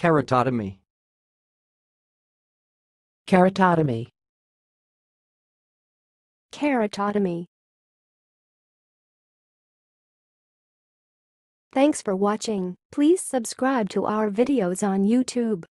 Keratotomy. Keratotomy. Keratotomy. Thanks for watching. Please subscribe to our videos on YouTube.